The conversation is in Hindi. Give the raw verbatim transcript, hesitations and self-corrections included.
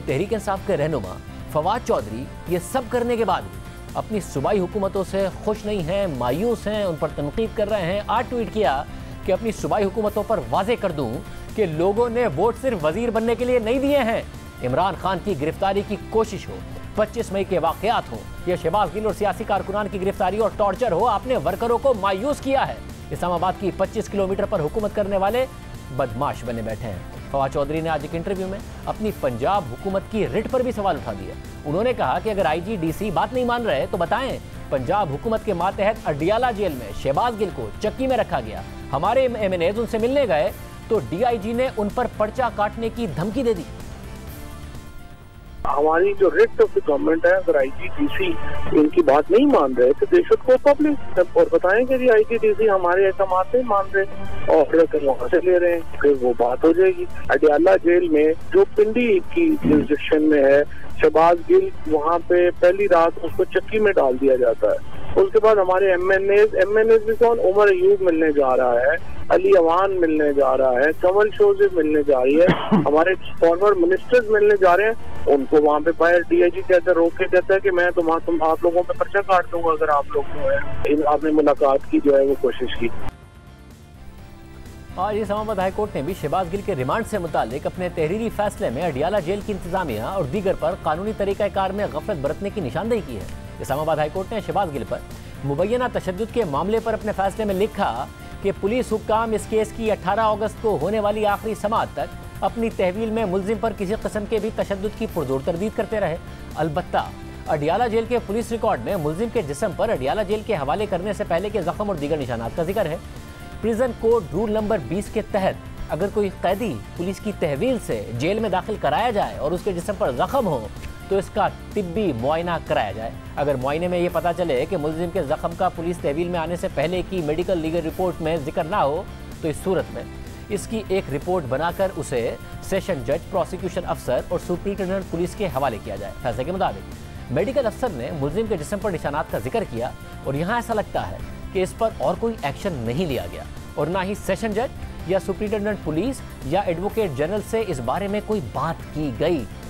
तहरीक इंसाफ के रहनुमा फवाद चौधरी ये सब करने के बाद भी अपनी सूबाई हुकूमतों से खुश नहीं हैं, मायूस हैं, उन पर तनकीद कर रहे हैं। आज ट्वीट किया कि अपनी सूबाई हुकूमतों पर वाजे कर दूं कि लोगों ने वोट सिर्फ वजीर बनने के लिए नहीं दिए हैं। इमरान खान की गिरफ्तारी की कोशिश हो, पच्चीस मई के वाकयात हो या शहबाज गिल और सियासी कारकुनान की गिरफ्तारी और टॉर्चर हो, आपने वर्करों को मायूस किया है। इस्लामाबाद की पच्चीस किलोमीटर पर हुकूमत करने वाले बदमाश बने बैठे हैं। फवाद चौधरी ने आज एक इंटरव्यू में अपनी पंजाब हुकूमत की रिट पर भी सवाल उठा दिया। उन्होंने कहा कि अगर आईजी डीसी बात नहीं मान रहे तो बताएं। पंजाब हुकूमत के मातहत अडियाला जेल में शहबाज गिल को चक्की में रखा गया। हमारे एम एन एज उनसे मिलने गए तो डीआईजी ने उन पर पर्चा काटने की धमकी दे दी। हमारी जो रिट ऑफ द गवर्नमेंट है, अगर आईजी डीसी इनकी बात नहीं मान रहे तो दे शुड गो पब्लिक और बताएं कि आईजी डीसी हमारे अहकाम नहीं मान रहे और फिर वहाँ से ले रहे हैं, फिर वो बात हो जाएगी। अडियाला जेल में जो पिंडी की जुरिसडिक्शन में है शहबाज गिल, वहाँ पे पहली रात उसको चक्की में डाल दिया जाता है। उसके बाद हमारे M N H M N H भी कौन, उमर अयूब मिलने जा रहा है, अली अवान मिलने जा रहा है, कमल शोजेब मिलने जा रही है, हमारे फॉर्मर मिनिस्टर्स मिलने जा रहे हैं। उनको वहाँ पे फायर डीआईजी कहता है, रोक के कहता है कि मैं तुम तुम आप लोगों पे पर्चा काट दूंगा अगर आप लोग जो है आपने मुलाकात की जो है वो कोशिश की। और इस्लामाबाद हाई कोर्ट ने भी शहबाज गिल के रिमांड से मुतालिक अपने तहरीरी फैसले में अडियाला जेल की इंतजामिया और दीगर पर कानूनी तरीक़ाकार में गफलत बरतने की निशानदेही की है। इस्लामाबाद हाई कोर्ट ने शहबाज गिल पर मुबैना तशद्दुद के मामले पर अपने फैसले में लिखा कि पुलिस हुक्काम इस केस की अठारह अगस्त को होने वाली आखिरी समाअत तक अपनी तहवील में मुलजिम पर किसी किस्म के भी तशद्दुद की पुरजोर तरदीद करते रहे। अलबत्ता अडियाला जेल के पुलिस रिकॉर्ड में मुलजिम के जिस्म पर अडियाला जेल के हवाले करने से पहले के जख्म और दीगर निशानात का जिक्र है। प्रिजन कोड रूल नंबर बीस के तहत अगर कोई कैदी पुलिस की तहवील से जेल में दाखिल कराया जाए और उसके जिस्म पर जख्म हो तो इसका तिब्बी मुआयना कराया जाए। अगर मुआयने में ये पता चले कि मुलजिम के जख्म का पुलिस तहवील में आने से पहले की मेडिकल लीगल रिपोर्ट में जिक्र ना हो तो इस सूरत में इसकी एक रिपोर्ट बनाकर उसे सेशन जज, प्रोसिक्यूशन अफसर और सुप्रिंटेंडेंट पुलिस के हवाले किया जाए। फैसले के मुताबिक मेडिकल अफसर ने मुलजिम के जिस्म पर निशानात का जिक्र किया और यहाँ ऐसा लगता है कि इस पर और कोई एक्शन नहीं लिया गया और ना ही सेशन जज या सुप्रिंटेंडेंट पुलिस या एडवोकेट जनरल से इस बारे में कोई बात की गई।